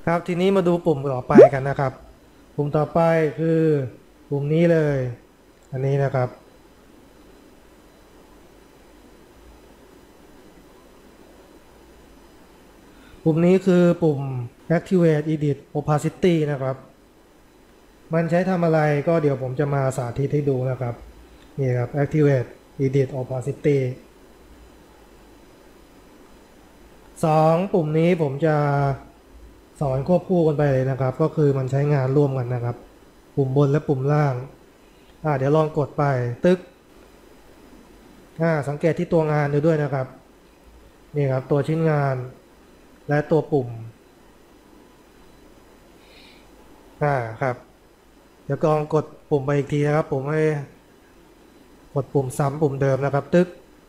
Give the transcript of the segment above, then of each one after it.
ครับทีนี้มาดูปุ่มต่อไปกันนะครับปุ่มต่อไปคือปุ่มนี้เลยอันนี้นะครับปุ่มนี้คือปุ่ม Activate Edit Opacity นะครับมันใช้ทำอะไรก็เดี๋ยวผมจะมาสาธิตให้ดูนะครับนี่ครับ Activate Edit Opacity ปุ่มนี้ผมจะสอนควบคู่กันไปเลยนะครับก็คือมันใช้งานร่วมกันนะครับปุ่มบนและปุ่มล่างเดี๋ยวลองกดไปตึ๊กสังเกตที่ตัวงานดูด้วยนะครับนี่ครับตัวชิ้นงานและตัวปุ่มครับเดี๋ยวลองกดปุ่มไปอีกทีนะครับผมให้กดปุ่มซ้ำปุ่มเดิมนะครับตึ๊ก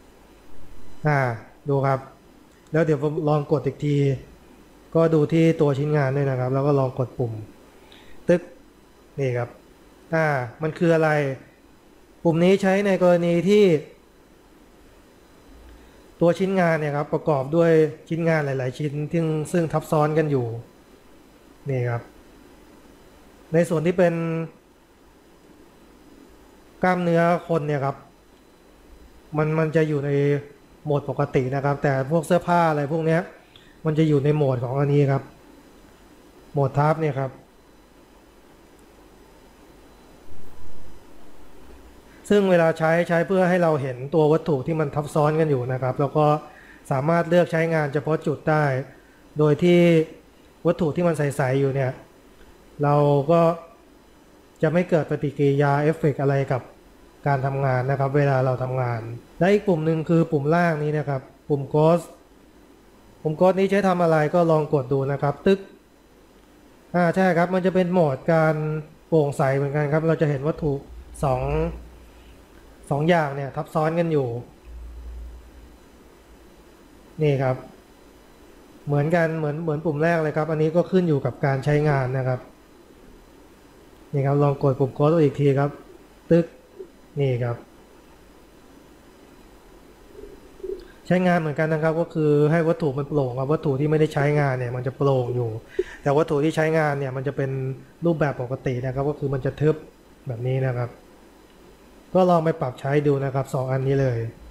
ดูครับแล้วเดี๋ยวผมลองกดอีกทีก็ดูที่ตัวชิ้นงานด้วยนะครับแล้วก็ลองกดปุ่มตึ๊กนี่ครับมันคืออะไรปุ่มนี้ใช้ในกรณีที่ตัวชิ้นงานเนี่ยครับประกอบด้วยชิ้นงานหลายๆชิ้นซึ่งทับซ้อนกันอยู่นี่ครับในส่วนที่เป็นกล้ามเนื้อคนเนี่ยครับมันจะอยู่ในโหมดปกตินะครับแต่พวกเสื้อผ้าอะไรพวกนี้มันจะอยู่ในโหมดของอันนี้ครับโหมดทับเนี่ยครับซึ่งเวลาใช้เพื่อให้เราเห็นตัววัตถุที่มันทับซ้อนกันอยู่นะครับแล้วก็สามารถเลือกใช้งานเฉพาะจุดได้โดยที่วัตถุที่มันใสๆอยู่เนี่ยเราก็จะไม่เกิดปฏิกิริยาเอฟเฟกต์อะไรกับการทำงานนะครับเวลาเราทำงานและอีกปุ่มหนึ่งคือปุ่มล่างนี้นะครับปุ่ม Ghost ปุ่ม Ghost นี้ใช้ทำอะไรก็ลองกดดูนะครับตึ๊กใช่ครับมันจะเป็นโหมดการโปร่งใสเหมือนกันครับเราจะเห็นวัตถุสองสองอย่างเนี่ยทับซ้อนกันอยู่นี่ครับเหมือนกันเหมือนปุ่มแรกเลยครับอันนี้ก็ขึ้นอยู่กับการใช้งานนะครับนี่ครับลองกดปุ่ม Close อีกทีครับตึ๊กนี่ครับใช้งานเหมือนกันนะครับก็คือให้วัตถุมันโปร่งวัตถุที่ไม่ได้ใช้งานเนี่ยมันจะโปร่งอยู่แต่วัตถุที่ใช้งานเนี่ยมันจะเป็นรูปแบบปกตินะครับก็คือมันจะทึบแบบนี้นะครับก็ลองไปปรับใช้ดูนะครับ2 อันนี้เลย